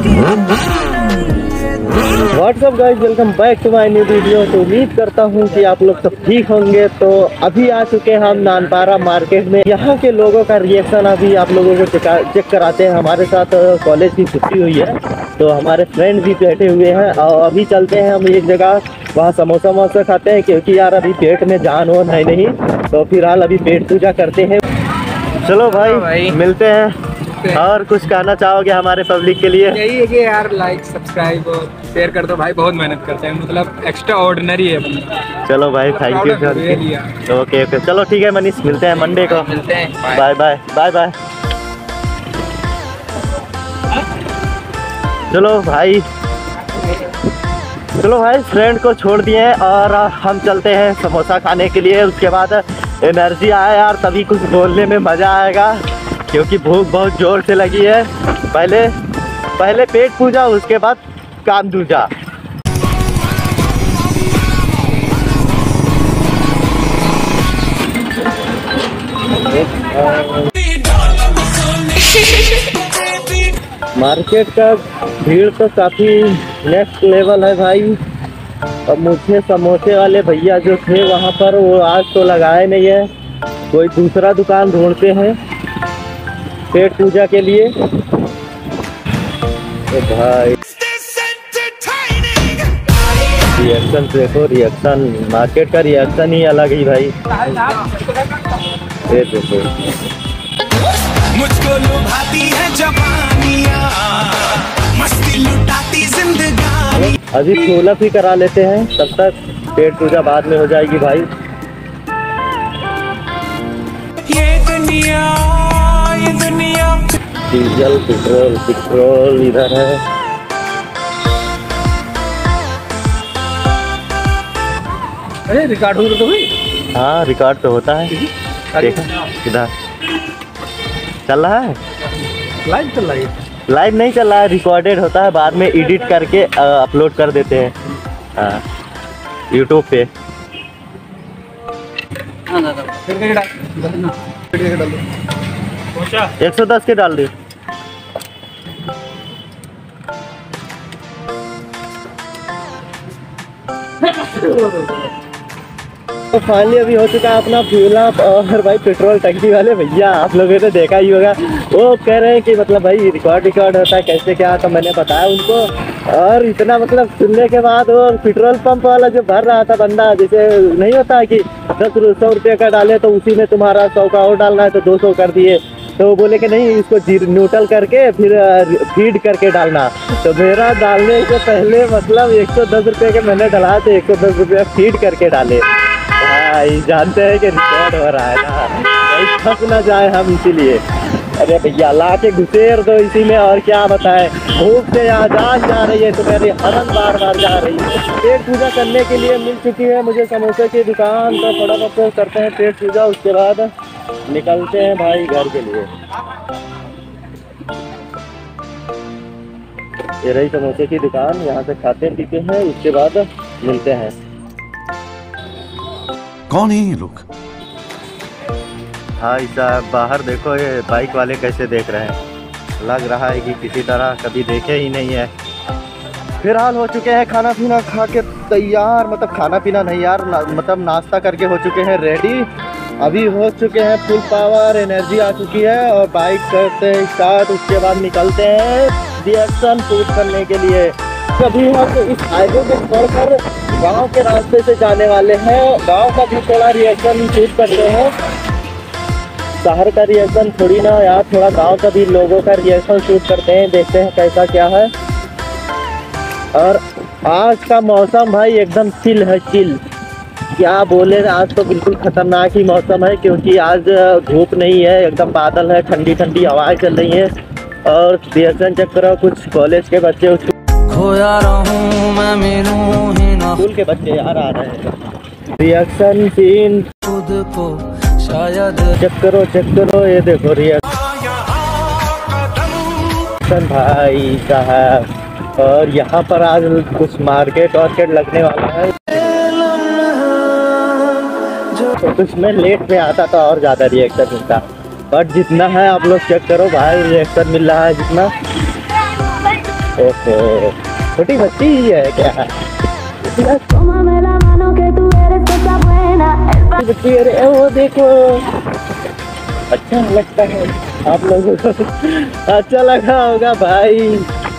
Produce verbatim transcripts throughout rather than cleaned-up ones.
WhatsApp guys, welcome back to my new video. तो उम्मीद करता हूँ कि आप लोग सब ठीक होंगे। तो अभी आ चुके हैं हम नानपारा मार्केट में। यहाँ के लोगों का रिएक्शन अभी आप लोगों को चेक कराते हैं। हमारे साथ कॉलेज की छुट्टी हुई है तो हमारे फ्रेंड भी बैठे हुए हैं और अभी चलते हैं हम एक जगह, वहाँ समोसा वमोसा खाते हैं क्योंकि यार अभी पेट में जान हो है नहीं। तो फिलहाल अभी पेट पूजा करते हैं। चलो भाई, भाई मिलते हैं। और कुछ कहना चाहोगे हमारे पब्लिक के लिए? यही है कि यार लाइक सब्सक्राइब और शेयर कर दो भाई, बहुत मेहनत करते हैं, मतलब एक्स्ट्रा ऑर्डिनरी है बंदा। चलो भाई, thank you sir. Okay okay, चलो ठीक है मनीष, मिलते हैं मंडे को। मिलते हैं, बाय बाय बाय बाय। चलो भाई चलो भाई फ्रेंड को छोड़ दिए हैं और हम चलते हैं समोसा खाने के लिए। उसके बाद एनर्जी आए यार, तभी कुछ बोलने में मज़ा आएगा क्योंकि भूख बहुत ज़ोर से लगी है। पहले पहले पेट पूजा, उसके बाद काम दूजा। मार्केट का भीड़ तो काफ़ी नेक्स्ट लेवल है भाई। और मुझे समोसे वाले भैया जो थे वहाँ पर, वो आज तो लगाए नहीं है, कोई दूसरा दुकान ढूंढते हैं पेट पूजा के लिए। तो भाई रिएक्शन देखो, रिएक्शन मार्केट का रिएक्शन ही अलग ही भाई। ये देखो, मुझको लुभाती है जवानियां, मस्ती लुटाती जिंदगानी। अभी फॉलोअप ही करा लेते हैं, तब तक पेट पूजा बाद में हो जाएगी भाई। ये दुनिया ये दुनिया। डीजल पेट्रोल पेट्रोल इधर है। अरे रिकॉर्ड हो तो भाई? हाँ रिकॉर्ड तो होता है। देखा इधर चल रहा है, लाइव चल रहा है। लाइव नहीं चल रहा है, रिकॉर्डेड होता है, बाद में एडिट करके अपलोड कर देते हैं हाँ यूट्यूब पे। एक सौ दस के डाल दी। तो फाइनली अभी हो चुका है अपना फ्यूल अप। और भाई पेट्रोल टंकी वाले भैया आप लोगों ने देखा ही होगा, वो कह रहे हैं कि मतलब भाई रिकॉर्ड रिकॉर्ड होता है कैसे क्या। तो मैंने बताया उनको, और इतना मतलब सुनने के बाद वो पेट्रोल पंप वाला जो भर रहा था बंदा, जैसे नहीं होता है कि दस सौ रुपये का डाले तो उसी में तुम्हारा सौ का और डालना है तो दो सौ कर दिए। तो वो बोले कि नहीं, इसको न्यूट्रल करके फिर फीड करके डालना। तो मेरा डालने से पहले मतलब एक सौ दस रुपये के मैंने डाला तो एक सौ दस रुपये फीड करके डाले। भाई जानते हैं कि रिकॉर्ड हो रहा है ना, कहीं फंस ना जाए हम, इसीलिए। अरे भैया ला के घुसेर दो इसी में, और क्या बताएं। भूख से यहाँ जान जा रही है तो मेरी हरन बार बार जा रही है। पेट पूजा करने के लिए मिल चुकी है मुझे समोसे की दुकान। तो फटाफट करते हैं पेट पूजा, उसके बाद निकलते हैं भाई घर के लिए। ये रही समोसे की दुकान, यहाँ से खाते पीते हैं, उसके बाद मिलते हैं। कौन है ये लोग? भाई साहब बाहर देखो, ये बाइक वाले कैसे देख रहे हैं, लग रहा है कि किसी तरह कभी देखे ही नहीं है। फिलहाल हो चुके हैं खाना पीना खा के तैयार, मतलब खाना पीना नहीं यार ना, मतलब नाश्ता करके हो चुके हैं रेडी। अभी हो चुके हैं फुल पावर, एनर्जी आ चुकी है और बाइक करते हैं स्टार्ट। उसके बाद निकलते हैं रिएक्शन शूट करने के लिए। कभी हम इस हाईवे को छोड़कर गांव के रास्ते से जाने वाले हैं, गांव का भी थोड़ा रिएक्शन शूट करते हैं। शहर का रिएक्शन थोड़ी ना यार, थोड़ा गांव का भी लोगों का रिएक्शन शूट करते हैं, देखते हैं कैसा क्या है। और आज का मौसम भाई एकदम चिल है, चिल क्या बोले, आज तो बिल्कुल खतरनाक ही मौसम है क्योंकि आज धूप नहीं है, एकदम बादल है, ठंडी ठंडी हवाएं चल रही हैं। और रिएक्शन चेक करो, कुछ कॉलेज के बच्चे, खोया रहूं मैं मिलूं ही ना, स्कूल के बच्चे यार आ रहे हैं। रिएक्शन सीन खुद को शायद चेक करो चेक करो, ये देखो रिएक्शन भाई साहब। और यहाँ पर आज कुछ मार्केट वार्केट लगने वाला है, तो कुछ में लेट में आता तो और ज़्यादा रिएक्शन मिलता, बट जितना है आप लोग चेक करो भाई, रिएक्शन मिल रहा है जितना। ओहो, छोटी बच्ची ही है क्या? बच्ची, अरे वो देखो, अच्छा लगता है आप लोगों को? अच्छा लगा होगा भाई।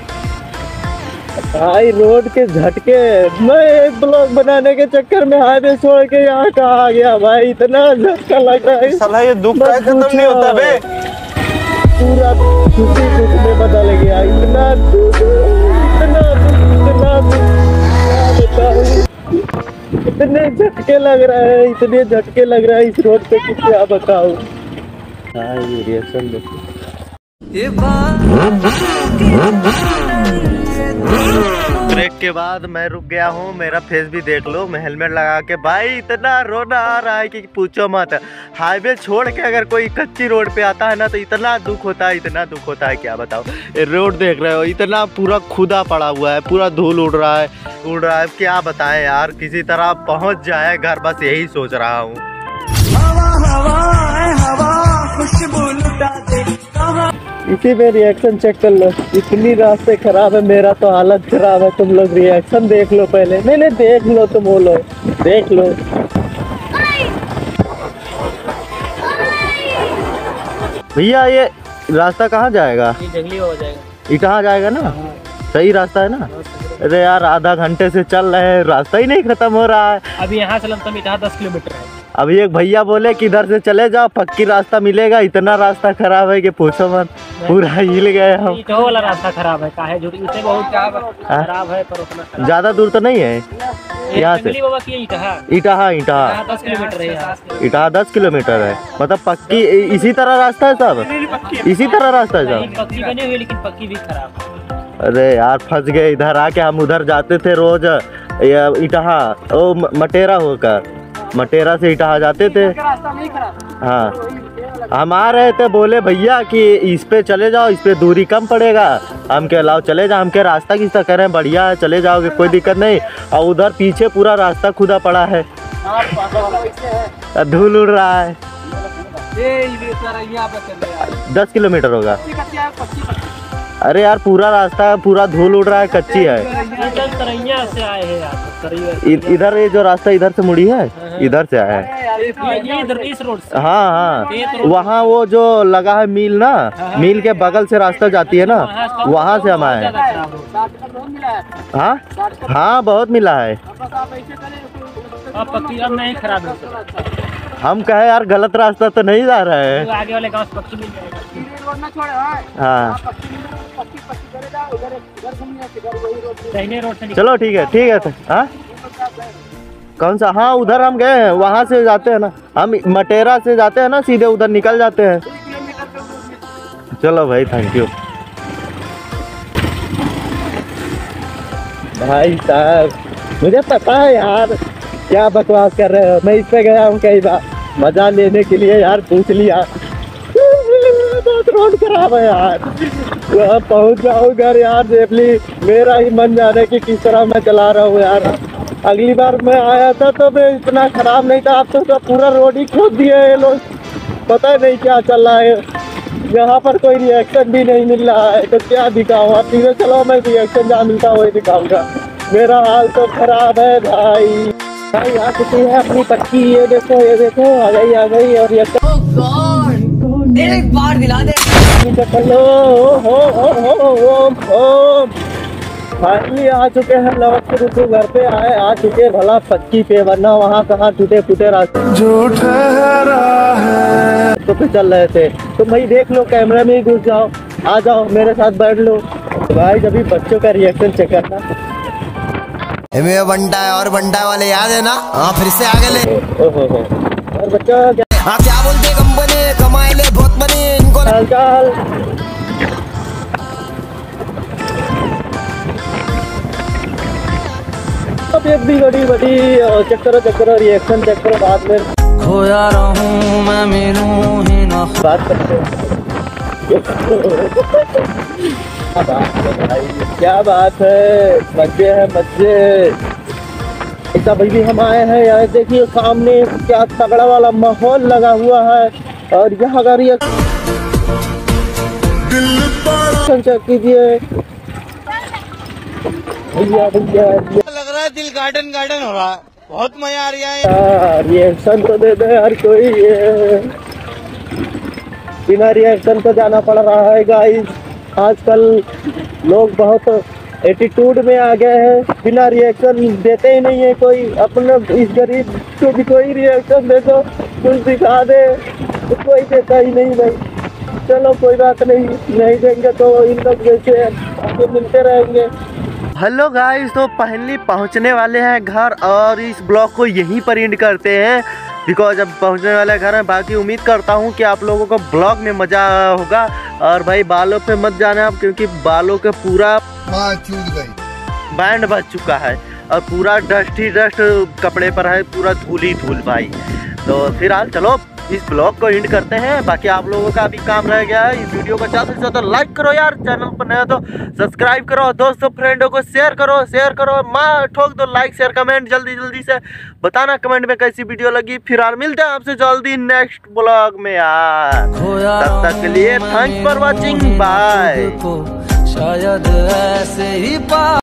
भाई रोड के झटके, मैं एक ब्लॉग बनाने के चक्कर में हाईवे छोड़ के यहाँ का आ गया भाई, इतना झटका लग रहा है। साला ये दुख का खत्म नहीं होता बे। पूरा खुशी दुख में बदल गया, इतना दुख, इतना दुख, इतना दुख, क्या बताऊं। इतने झटके लग रहा है, इतने झटके लग रहा है इस रोड पे कि क्या बताऊं। हाँ ये रिएक्शन देखो। ब्रेक के बाद मैं रुक गया हूँ, मेरा फेस भी देख लो, मैं हेलमेट लगा के। भाई इतना रोना आ रहा है कि पूछो मत। हाईवे छोड़ के अगर कोई कच्ची रोड पे आता है ना तो इतना दुख होता है, इतना दुख होता है क्या बताओ। ये रोड देख रहे हो, इतना पूरा खुदा पड़ा हुआ है, पूरा धूल उड़ रहा है, उड़ रहा है। क्या बताएं यार, किसी तरह पहुँच जाए घर, बस यही सोच रहा हूँ। इसी में रिएक्शन चेक कर लो, इतनी रास्ते खराब है, मेरा तो हालत खराब है। तुम लोग रिएक्शन देख लो पहले। नहीं नहीं देख लो, तुम बोलो, देख लो। भैया ये रास्ता कहाँ जाएगा? ये जंगली हो जाएगा। इटाहा जाएगा ना? सही रास्ता है ना? अरे यार आधा घंटे से चल रहे हैं, रास्ता ही नहीं खत्म हो रहा है। अभी यहाँ से लमसम इटाहा दस किलोमीटर है। अभी एक भैया बोले कि इधर से चले जाओ, पक्की रास्ता मिलेगा। इतना रास्ता खराब है कि पूछो मत, पूरा हिल गए हम। इटाहा वाला रास्ता खराब है, काहे झूठी, उसे बहुत खराब है पर उतना ज्यादा दूर तो नहीं है यहाँ से? इटाहा इटाहा इटाहा दस किलोमीटर है। इटाहा दस किलोमीटर है, मतलब पक्की इसी तरह रास्ता है सब? इसी तरह रास्ता है सब? पक्की बनी हुई लेकिन पक्की भी खराब है। अरे यार फंस गए इधर आके। हम उधर जाते थे रोज इटाहा, ओ मटेरा होकर, मटेरा से इटाहा जाते थे। हाँ हम आ रहे थे, बोले भैया कि इस पे चले जाओ, इस पे दूरी कम पड़ेगा। हम के लाओ चले जाओ, हम के रास्ता किस तरह करें, बढ़िया है चले जाओगे, कोई दिक्कत नहीं। और उधर पीछे पूरा रास्ता खुदा पड़ा है, धूल उड़ रहा है। दस किलोमीटर होगा। अरे यार पूरा रास्ता पूरा धूल उड़ रहा है, कच्ची है। से आए हैं यार, इधर ये जो रास्ता इधर से मुड़ी है, इधर से आया है। इस रोड से। हाँ हाँ वहाँ वो जो लगा है मिल ना, मिल के बगल से रास्ता जाती है ना, वहाँ से हम आए हैं। हाँ हाँ बहुत मिला है। नहीं खराब है। हम कहे यार गलत रास्ता तो नहीं जा रहे हैं। आगे वाले गाँव से पक्की मिल जाएगा। हाँ रोड से चलो ठीक है ठीक है। तो हाँ कौन सा? हाँ उधर हम गए हैं, वहाँ से जाते हैं ना, हम मटेरा से जाते हैं ना, सीधे उधर निकल जाते हैं। चलो भाई थैंक यू। भाई साहब मुझे पता है यार क्या बकवास कर रहे हो, मैं इस पे गया हूँ कई बार मजा लेने के लिए यार, पूछ लिया। बहुत रोड खराब है यार, वहाँ पहुँच जाऊँ घर यार, सेफली। मेरा ही मन जाने की किस तरह मैं चला रहा हूँ यार। अगली बार मैं आया था तो मैं इतना खराब नहीं था, अब तो, तो पूरा रोड ही खोद दिए ये लोग, पता नहीं क्या चल रहा है। यहाँ पर कोई रिएक्शन भी नहीं मिल रहा है, तो क्या दिखाऊँ? आप सीधे चलो, मैं रिएक्शन जहाँ मिलता वही दिखाऊंगा। मेरा हाल तो खराब है भाई। भाई आ चुकी है अपनी पक्की, ये देखो ये देखो आ गई आ गई। और ये एक बार दिला दे चलो। हो हो हो हो फाइनली आ चुके हैं लवक ऋतु, घर पे आए आ चुके भला पक्की पे, वरना वहाँ कहाँ टूटे फूटे रास्ते जो ठहरा है तो पे चल रहे थे। तो भाई देख लो, कैमरा में ही घुस जाओ, आ जाओ मेरे साथ बैठ लो। तो भाई जब भी बच्चों का रिएक्शन चेक करना। में बंटा है और बंटा वाले याद है ना? हाँ फिर से आगे ले। ओहो हो और बच्चा क्या हाँ क्या बोलते कंपनी कमाए ले बहुत बने इनको हाल चाल। अब एक भी बड़ी बड़ी चेक करो चेक करो रिएक्शन चेक करो, बाद में खोया रहूं मैं मिलूं ही ना। बात करते हैं। क्या बात है भाई, क्या बात है, मजे है मजे। ऐसा भाई भी हम आए हैं यार, देखिए सामने क्या तगड़ा वाला माहौल लगा हुआ है। और यहाँ अगर ये चेक कीजिए, भैया भैया लग रहा है दिल गार्डन गार्डन हो रहा है, बहुत मजा आ रहा है यार, रिएक्शन तो दे दे यार कोई। ये बिना रिएक्शन तो जाना पड़ रहा है गाइस। आजकल लोग बहुत एटीट्यूड में आ गए हैं, बिना रिएक्शन देते ही नहीं है कोई। अपने इस गरीब को भी कोई रिएक्शन दे दो, कुछ दिखा दे, तो कोई देता ही नहीं भाई। चलो कोई बात नहीं, नहीं देंगे तो इन लोग जैसे आपको मिलते रहेंगे। हेलो गाइस, तो फाइनली पहुंचने वाले हैं घर और इस ब्लॉग को यहीं पर एंड करते हैं, बिकॉज अब पहुंचने वाले घर हैं। बाकी उम्मीद करता हूं कि आप लोगों को ब्लॉग में मज़ा होगा। और भाई बालों पे मत जाना आप, क्योंकि बालों के पूरा चूक गई, बैंड बच चुका है और पूरा डस्ट ही डस्ट कपड़े पर है, पूरा धूल ही धूल भाई। तो फिलहाल चलो इस ब्लॉग को एंड करते हैं। बाकी आप लोगों का भी काम रह गया है, इस वीडियो को ज़्यादा से ज़्यादा लाइक करो यार, चैनल पर नया तो सब्सक्राइब करो, दोस्तों फ्रेंडों को शेयर करो शेयर करो माँ ठोक दो लाइक शेयर कमेंट, जल्दी जल्दी से बताना कमेंट में कैसी वीडियो लगी। फिर यार मिलते हैं आपसे जल्दी नेक्स्ट ब्लॉग में यार, तब तक के लिए थैंक्स फॉर वॉचिंग, बाय। शायद ऐसे ही पा